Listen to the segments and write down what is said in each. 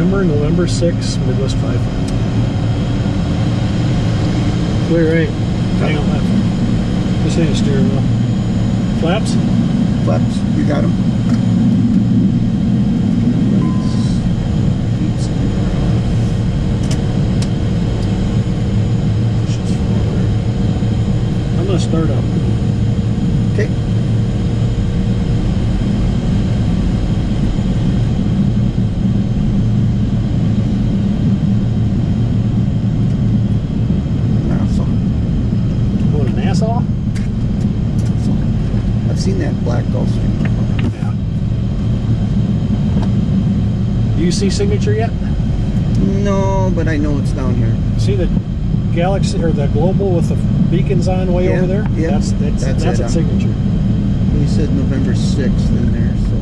November 6, Midwest 5. Clear right. Hang on left. This ain't a steering wheel. Flaps? Flaps, you got them. I'm gonna start up. Okay. Nassau? I've seen that black Gulfstream. Yeah. Do you see signature yet? No, but I know it's down here. See the Galaxy or the Global with the beacons on way over there? Yeah, That's it, its signature. He said November 6th in there, so.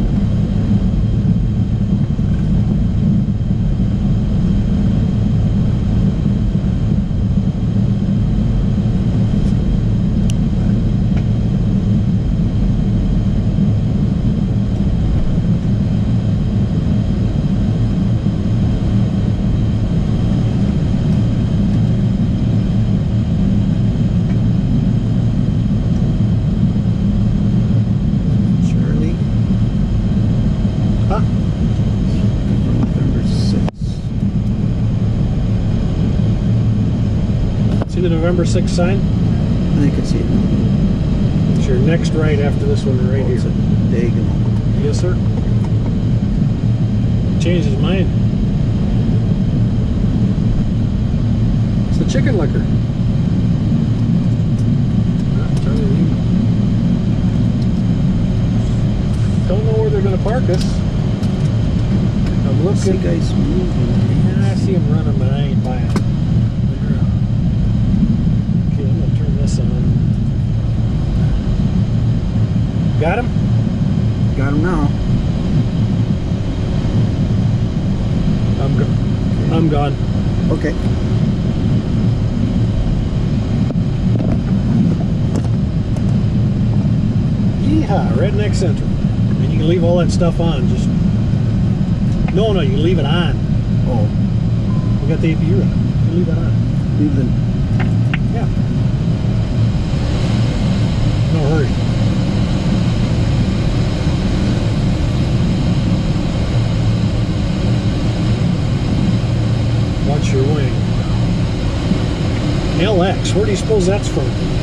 See the November 6th sign? I can see it now. It's your next right after this one right here. It's a diagonal. Yes, sir. Changed his mind. It's the chicken liquor. Don't know where they're going to park us. I'm looking. See guys moving. Yeah, I see them running, but I ain't buying it. Okay, I'm going to turn this on. Got him? Got him now. I'm gone. Okay. Yeehaw, Redneck Central. And you can leave all that stuff on. Just no, you can leave it on. Oh. We got the APU on. You can leave that on. Leave the... Yeah. No hurry. Watch your wing. LX, where do you suppose that's from?